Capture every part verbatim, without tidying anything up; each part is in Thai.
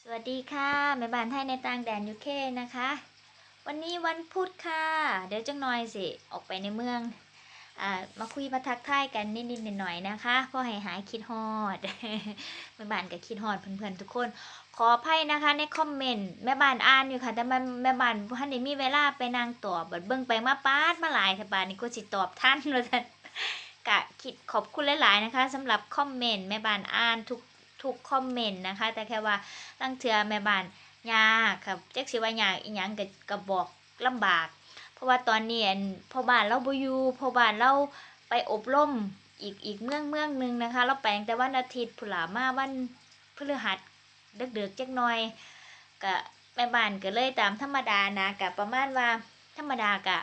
สวัสดีค่ะแม่บ้านไทยในต่างแดนยูเคนะคะวันนี้วันพุธค่ะเดี๋ยวจังหน่อยสิออกไปในเมืองอ่ามาคุยมาทักทายกันนิดๆหน่อยๆนะคะเพื่อให้หายคิดฮอดแม่บ้านก็คิดฮอดเพื่อนๆทุกคนขออภัยนะคะในคอมเมนต์แม่บ้านอ่านอยู่ค่ะแต่มันแม่บ้านบ่ทันได้มีเวลาไปนั่งตอบบัดเบิ่งไปมาปาดมาหลายแต่บาดนี้ก็สิตอบทันว่าซั่นกะคิดขอบคุณหลายๆนะคะสำหรับคอมเมนต์แม่บ้านอ่านทุกทุกคอมเมนต์นะคะแต่แค่ว่าตั้งเทื่อแม่บ้านยากครับจักสิว่ายากอีหยังก็ก็บอกลำบากเพราะว่าตอนนี้อันพ่อบ้านเราบ่อยู่พ่อบ้านเราไปอบรมอีกอีกเมืองเมืองหนึงนะคะเราไปตั้งแต่วันอาทิตย์พุ่นล่ะมาวันพฤหัสดึกๆจักหน่อยก็แม่บ้านก็เลยตามธรรมดานะก็ประมาณว่าธรรมดากะ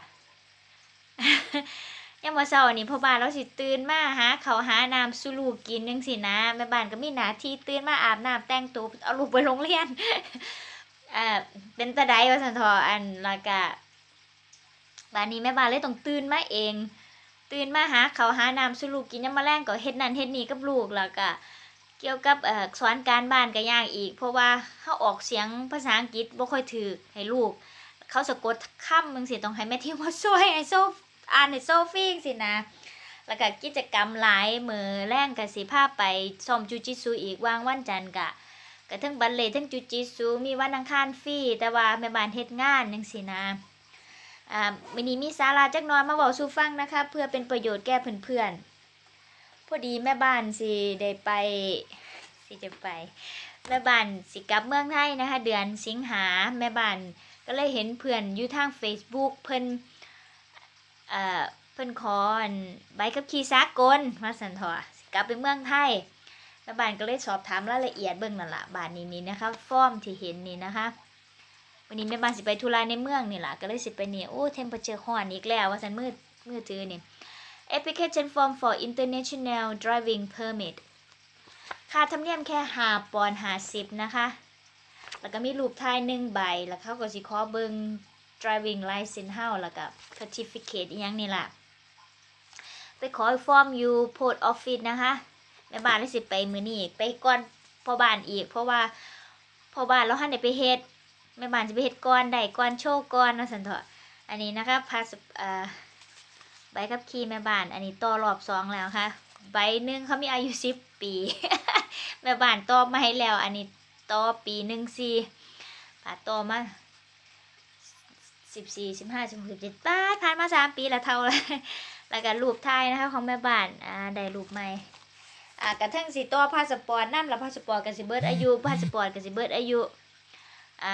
ยามมื้อเช้านี่พ่อบ้านเราสิตื่นมาหาข้าวหาน้ำสู่ลูกกินจังซี้นะแม่บ้านก็มีหน้าที่ตื่นมาอาบน้ำแต่งตัวเอาลูกไปโรงเรียน อ่าเป็นตาใดว่าซั่นเถาะอันแล้วก็บัดนี้แม่บ้านเลยต้องตื่นมาเองตื่นมาหาข้าวหาน้ำสู่ลูกกินยามมื้อแลงก็เฮ็ดนั่นเฮ็ดนี่กับลูกแล้วก็เกี่ยวกับเอ่อสอนการบ้านก็ยากอีกเพราะว่าเฮาออกเสียงภาษาอังกฤษบ่ค่อยถูกให้ลูกเขาสะกดคำจังซี่ต้องให้แม่ทิวมาช่วยให้โซอ่านให้โซฟีจังซี่นะแล้วก็กิจกรรมหลายมื้อแลงก็สิพาไปซ้อมจูจิตซูอีกวางวันจันทร์ก็ก็เทิงบัลเล่ต์เทิงจูจิตซูมีวันอังคารฟรีแต่ว่าแม่บ้านเฮ็ดงานจังซี่นะอ่ามื้อนี้มีสาระจักหน่อยมาเว้าสู่ฟังนะคะเพื่อเป็นประโยชน์แก่เพื่อนๆพอดีแม่บ้านสิได้ไปสิจะไปแม่บ้านสิกลับเมืองไทยนะคะเดือนสิงหาแม่บ้านก็เลยเห็นเพื่อนอยู่ทาง Facebook เพิ่นเอ่อเพิ่นขออันใบขับขี่สากลว่าซั่นเถาะสิกลับไปเมืองไทยแม่บ้านก็เลยสอบถามรายละเอียดเบิ่งนั่นล่ะบาดนี้นี่นะคะฟอร์มที่เห็นนี่นะคะวันนี้แม่บ้านสิไปธุระในเมืองนี่ล่ะก็เลยสิไปนี่โอ้เทมเพอเจอร์ร้อนอีกแล้วว่าซั่นมือมือถือนี่ Application form for international driving permit ค่าธรรมเนียมแค่ห้าปอนด์ห้าสิบนะคะแล้วก็มีรูปถ่ายหนึ่งใบแล้วเขาก็สิขอเบิ่ง driving license เฮาแล้วก็ certificate อีหยังนี่ล่ะไปขอฟอร์มอยู่ post office นะคะแม่บ้านเลยสิไปมื้อนี้ไปก่อนพ่อบ้านอีกเพราะว่าพ่อบ้านเราหันได้ไปเฮ็ดแม่บ้านสิไปเฮ็ดก่อนได้ก่อนโชว์ก่อนว่าซั่นเถาะอันนี้นะคะพาสเอ่อใบขับขี่แม่บ้านอันนี้ต่อรอบสองแล้วค่ะใบหนึ่งเขามีอายุสิบปี แม่บ้านต่อมาให้แล้วอันนี้ต่อปีหนึ่งสี่ปาต่อมาสิบสี่สิบห้าสิบหกสิบเจ็ดป้าผ่านมาสามปีละเท่าเลยแล้วก็รูปถ่ายนะคะของแม่บ้านอ่าได้รูปใหม่อ่ากระทั่งสิต่อพาสปอร์ตนำแล้วพาสปอร์ตก็สิเบิดอายุพาสปอร์ตก็สิเบิดอายุอ่า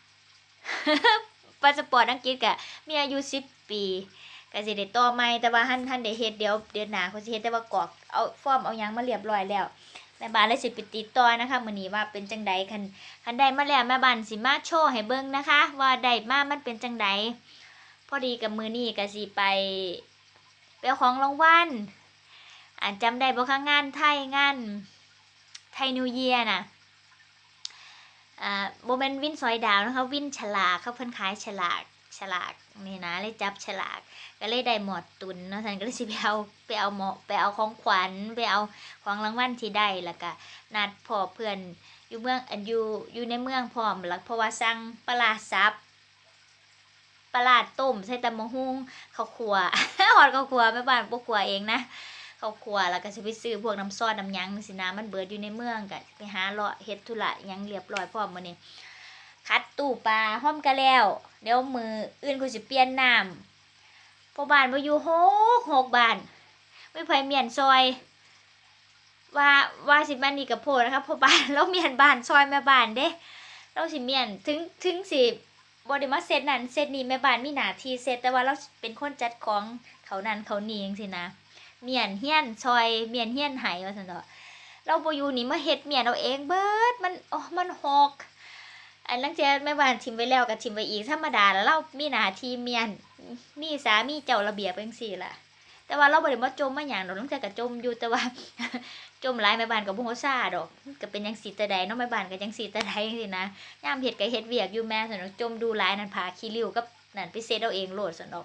พาสปอร์ตอังกฤษก็มีอายุสิบปีก็สิได้ต่อใหม่แต่ว่าท่านท่านได้เฮ็ดเดี๋ยวเดือนหน้าเขาสิเฮ็ดแต่ว่ากรอกเอาฟอร์มเอาหยังมาเรียบร้อยแล้วแม่บ้านเลยสิไปติดต่อนะคะมื้อนี้ว่าเป็นจังใดคันคันได้มาแล้วแม่บ้านสิมาโชว์ให้เบิ่งนะคะว่าได้มามันเป็นจังใดพอดีกับมื้อนี้ก็สิไปไปเอาของรางวัลอ่านจำได้บ่คะงานไทยงานไทยนิวเยียร์น่ะอ่าบ่แม่นวินสอยดาวนะคะวินฉลากเขาเพิ่นขายฉลากฉลากนี่นะเลยจับฉลากก็เลยได้หมอดตุนเนาะฉันก็เลยสิไปเอาไปเอาหมอไปเอาของขวัญไปเอาของรางวัลที่ได้แล้วก็นัดพ่อเพื่อนอยู่เมืองอันอยู่อยู่ในเมืองพร้อมแล้วเพราะว่าสั่งปลาร้าสับปลาร้าต้มใส่ตำมะฮุ่งข้าวคั่ว ฮอดข้าวคั่วแม่บ้านบ่คั่วเองนะข้าวคั่วแล้วก็สิไปซื้อพวกน้ำซอสน้ำหยังสินะมันเบิดอยู่ในเมืองก็ไปหาเลาะเฮ็ดธุระหยังเรียบร้อยพร้อมมื้อนี้คัดตู้ปลาพร้อมกันแล้วเดี๋ยวมื้ออื่นกูสิเปลี่ยนน้ำพ่อบ้านบ่อยู่หกหกบ้านไม่ไผเมียนซอยว่าว่าสิมานี่ก็โพดนะคะพ่อบ้าน เราเมียนบ้านซอยแม่บ้านเด้เราสิเมียนถึงถึงสิบ่ได้มาเซตนั้นเซตนี้แม่บ้านมีหน้าที่เซตแต่ว่าเราเป็นคนจัดของเขานั่นเขานี่จังซี่นะเมียนเฮียนซอยเมียนเฮียนไห้ว่าซั่นเถาะเราบ่อยู่นี่มาเฮ็ดเมียนเอาเองเบิดมันโอ้มันหกอันลังเทื่อแม่บ้านทิ่มไว้แล้วก็ทิ่มไว้อีกธรรมดาแล้วเรามีหน้าที่เมียนมีสามีเจ้าระเบียบจังซี่ล่ะแต่ว่าเราบ่ได้มาจมมาหยังดอกลังเทื่อก็จมอยู่แต่ว่า จมหลายแม่บ้านก็บ่ฮู้ซ่าดอกก็เป็นจังซี่แต่ใดเนาะแม่บ้านก็จังซี่แต่ใดจังซี่นะยามเฮ็ดก็เฮ็ดเวียกอยู่แม่ซั่นดอกจมดูหลายนั่นผ้าขี้ริ้วกับนั่นไปเซ็ตเอาเองโลดซั่นดอก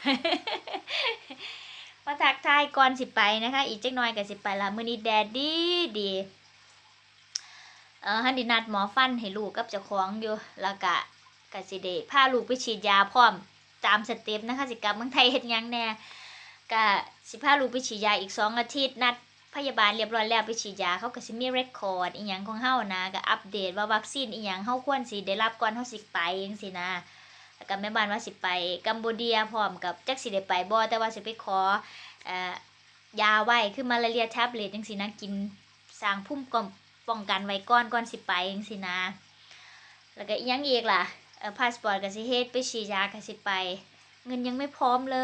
มาทักทายก่อนสิไปนะคะอีกจักหน่อยก็สิไปละมื้อนี้แดดดีดีเออหันไดินัดหมอฟันให้ลูกกับเจ้าของอยู่แล้วก็ก็สิได้พาลูกไปฉีดยาพร้อมตามสเต็ปนะคะสิกลับเมืองไทยเฮ็ดหยังแน่ก็สิพาลูกไปฉีดยาอีกสองอาทิตย์นัดพยาบาลเรียบร้อยแล้วไปฉีดยาเขาก็สิมีเรคคอร์ดอีหยังของเฮานะก็อัปเดตว่าวัคซีนอีหยังเฮาควรสิได้รับก่อนเฮาสิไปจังซี่นะแล้วก็แม่บ้านว่าสิไปกัมพูเดียพร้อมกับจักสิได้ไปบ่แต่ว่าสิไปขอเอ่อยาไว้คือมาลาเรียแท็บเล็ตจังซี่นะกินสร้างภูมิป้องกันไว้ก่อนก่อนสิไปจังซี่นะแล้วก็อีหยังอีกล่ะเอ่อพาสปอร์ตก็สิเฮ็ดไปฉีดยาก็สิไปเงินยังไม่พร้อมเลย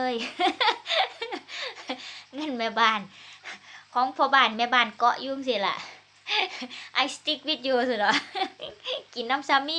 เงินแม่บ้านของพ่อบ้านแม่บ้านเกาะยุ่งสิล่ะ I stick with you สิเหรอ กินน้ำซามี่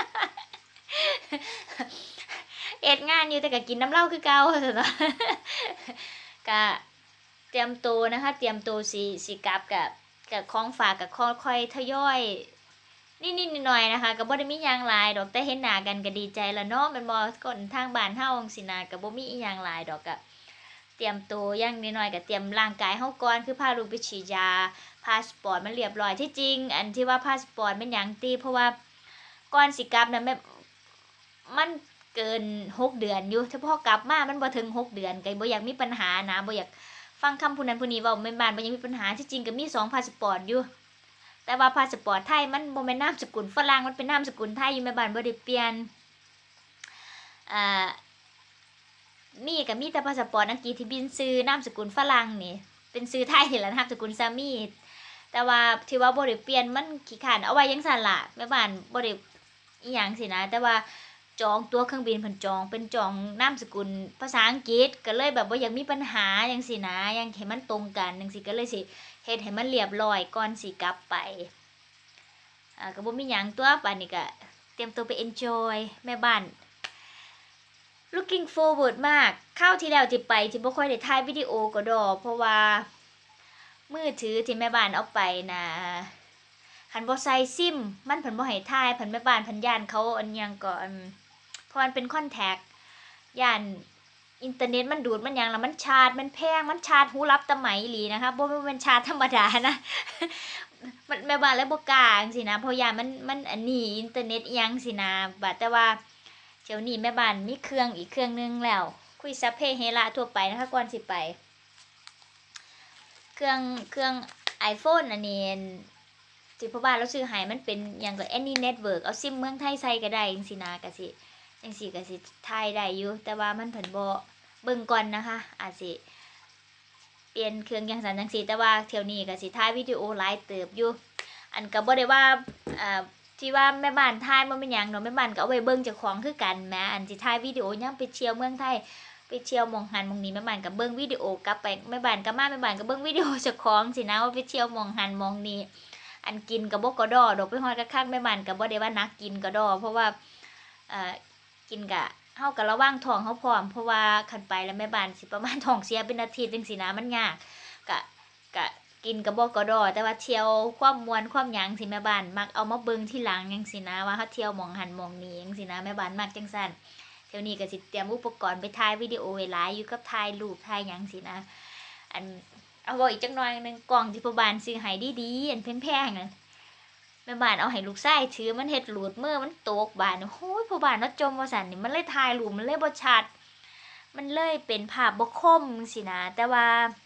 เอ็ดงานอยู่แต่ก็กินน้ำเหล้าคือเก่าสิเหรอ ก็เตรียมตัวนะคะเตรียมตัวสีสีกลับกับกับของฝากกับค่อยๆทยอยนิดๆหน่อยๆนะคะก็บ่ได้มีหยังหลายดอกแต่เห็นหน้ากันก็ดีใจแล้วเนาะแม่นบ่คนทางบ้านเฮาจังซี่นะก็บ่มีอีหยังหลายดอกก็เตรียมตัวอย่างน้อยๆก็เตรียมร่างกายเฮาก่อนคือพาลูกไปฉีดยาพาสปอร์ตมันเรียบร้อยที่จริงอันที่ว่าพาสปอร์ตมันหยังติเพราะว่าก่อนสิกลับน่ะแม่มันเกินหกเดือนอยู่ถ้าพอกลับมามันบ่ถึงหกเดือนก็บ่อยากมีปัญหานะบ่อยากฟังคำผู้นั้นผู้นี้เว้าแม่นบ้านบ่ยังมีปัญหาที่จริงก็มีสองพาสปอร์ตอยู่แต่ว่าพาสปอร์ตไทยมันบ่แม่นนามสกุลฝรั่งมันเป็นนามสกุลไทยอยู่แม่บ้านบ่ได้เปลี่ยนอ่ามีก็มีแต่พาสปอร์ตอังกฤษที่บินซื้อนามสกุลฝรั่งนี่เป็นซื้อไทยนี่ล่ะนามสกุลซามีแต่ว่าที่ว่าบ่ได้เปลี่ยนมันขี้ข้านเอาไว้จังซั่นล่ะแม่บ้านบ่ได้อีหยังสินะแต่ว่าจองตั๋วเครื่องบินเพิ่นจองเป็นจองนามสกุลภาษาอังกฤษก็เลยแบบบ่อยากมีปัญหาจังซี่นะยังให้มันตรงกันจังซี่ก็เลยสิเฮ็ดให้มันเรียบร้อยก่อนสิกลับไปอ่าก็บ่มีหยังตัวป่านนี้ก็เตรียมตัวไป enjoy แม่บ้าน looking forward มากคราวที่แล้วที่ไปที่บ่ค่อยได้ถ่ายวิดีโอก็ดอกเพราะว่ามือถือที่แม่บ้านเอาไปนะคันบ่ใส่ซิมมันเพิ่นบ่ให้ถ่ายเพิ่นแม่บ้านเพิ่นย่านเขาอันหยังก็เพราะมันเป็นคอนแทคย่านอินเทอร์เน็ตมันดูดมันหยังแล้วมันชาร์จมันแพงมันชาร์จหูรับตะไหมอีหลีนะคะบ่แม่นชาร์จธรรมดานะ มันแม่บ้านเลยบ่กล้าจังซี่นะเพราะย่านมันมันอันนี้อินเทอร์เน็ตอีหยังสินะบัดแต่ว่าเดี๋ยวนี้แม่บ้านมีเครื่องอีกเครื่องนึงแล้วคุยซัพเพเฮระทั่วไปนะคะก่อนสิไปเครื่องเครื่อง iPhone อันนี้ที่พ่อบ้านเราซื้อให้มันเป็นหยังก็ Any Network เอาซิมเมืองไทยใส่ก็ได้จังซี่นะก็สิจังซี่ก็สิถ่ายได้อยู่แต่ว่ามันเพิ่นบ่เบิ่งก่อนนะคะอาจสิเปลี่ยนเครื่องจังซั่นจังซี่แต่ว่าเที่ยวนี้ก็สิถ่ายวิดีโอหลายเติบอยู่อันก็บ่ได้ว่าอ่าที่ว่าแม่บ้านถ่ายมันเป็นหยังเนาะแม่บ้านก็เอาไว้เบิ่งเจ้าของคือกันแหมอันสิถ่ายวิดีโอยามไปเที่ยวเมืองไทยไปเที่ยวหม่องหันหม่องนี้แม่บ้านก็เบิ่งวิดีโอกลับไปแม่บ้านก็มาแม่บ้านก็เบิ่งวิดีโอเจ้าของสินะว่าไปเที่ยวหม่องหันหม่องนี้อันกินก็บ่กระดอดอกไปฮอดกะคักแม่บ้านก็บ่ได้ว่านักกินกระดอเพราะว่าเอ่อกินก็เฮาก็ระวังท้องเฮาพร้อมเพราะว่าคันไปแล้วแม่บ้านสิประมาณท้องเสียเป็นอาทิตย์จังซี่นะมันยากก็ก็กินกระบอกกระดอแต่ว่าเที่ยวความมวนความหยังสิแม่บ้านมักเอามาเบิ่งที่หลังจังซี่นะว่าเฮาเที่ยวหม่องหันหม่องนี้จังซี่นะแม่บ้านมักจังซั่นเที่ยวนี้ก็สิเตรียมอุปกรณ์ไปถ่ายวิดีโอไว้หลายอยู่กับถ่ายรูปถ่ายหยังสินะอันเอาไว้อีกจักหน่อยนึงกล่องที่พ่อบ้านซื้อให้ดีๆอันแพงๆน่ะแม่บ้านเอาให้ลูกชายถือมันเฮ็ดหลุดมือมันตกบ้านโอ้ยพ่อบ้านว่าจมว่าซั่นนี่มันเลยถ่ายรูปมันเลยบ่ชัดมันเลยเป็นภาพบ่คมจังซี่นะแต่ว่า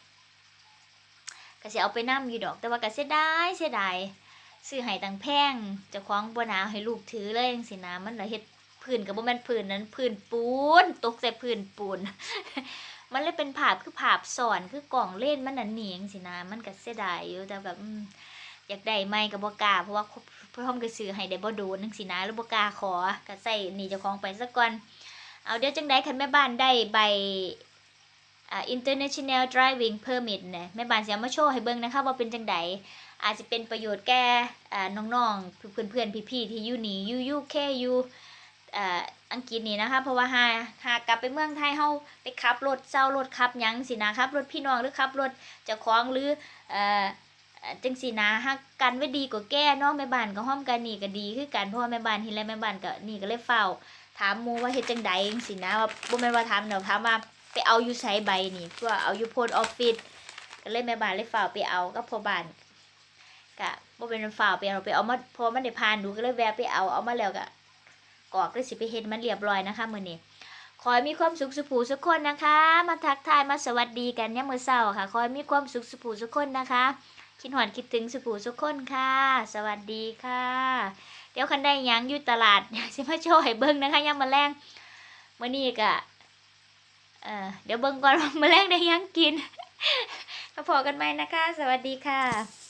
ก็สิเอาไปนำอยู่ดอกแต่ว่าก็เสียดายเสียดายซื้อให้ตังแพงเจ้าของบ่น่าให้ลูกถือเลยจังซี่นะมันน่ะเฮ็ดพื้นก็บ่แม่นพื้นนั้นพื้นปูนตกใส่พื้นปูน มันเลยเป็นภาพคือภาพซ้อนคือกล่องเล่นมันน่ะหนีจังซี่นะมันก็เสียดายอยู่แต่แบบอยากได้ใหม่ก็บ่กล้าเพราะว่าพ่อมก็ซื้อให้ได้บ่โดนจังซี่นะแล้วบ่กล้าขอก็ใส่หนี้เจ้าของไปซะก่อนเอาเดี๋ยวจังได๋คันแม่บ้านได้ใบอ่า international driving permit เนี่ยแม่บ้านสิเอามาโชว์ให้เบิ่งนะคะว่าเป็นจังได๋อาจจะเป็นประโยชน์แก่อ่าน้องๆเพื่อนๆพี่ๆที่อยู่นี่อยู่ ยู เค อยู่อ่าอังกฤษนี่นะคะเพราะว่าหาหากลับไปเมืองไทยเฮาไปขับรถเช่ารถขับหยังสินะครับรถพี่น้องหรือขับรถเจ้าของหรือเอ่อจังซี่นะฮักกันไว้ดีกว่าแก้เนาะแม่บ้านก็ฮ้อมกันนี่ก็ดีคือกันเพราะว่าแม่บ้านเห็นแล้วแม่บ้านก็นี่ก็เลยเฝ้าถามหมู่ว่าเฮ็ดจังได๋จังซี่นะว่าบ่แม่นว่าถามเนาะถามว่าไปเอาอยู่ไสใบนี่เพื่อเอาอยู่โพสต์ออฟฟิศก็เลยแม่บ้านเลยเฝ้าไปเอากับพ่อบ้านก็บ่บ่เป็นฝ่าวไปเอาไปเอามาพอมันได้ผ่านดูก็เลยแวะไปเอาเอามาแล้วก็กอกเลยสิไปเฮ็ดมันเรียบร้อยนะคะมื้อนี้ขอให้มีความสุขสุขผู้สุขคนนะคะ มาทักทายมาสวัสดีกันยามมื้อเช้าค่ะขอให้มีความสุขสุขผู้สุขคนนะคะคิดฮอดคิดถึงสุขผู้สุขคนค่ะ สวัสดีค่ะ เดี๋ยวคันได้หยังอยู่ตลาดสิมาโชว์ให้เบิ่งนะคะยามมื้อแลงมื้อนี้ก็เอ่อเดี๋ยวเบิ่งก่อนว่ามื้อแลงได้หยังกินแล้วพอกันใหม่นะคะ สวัสดีค่ะ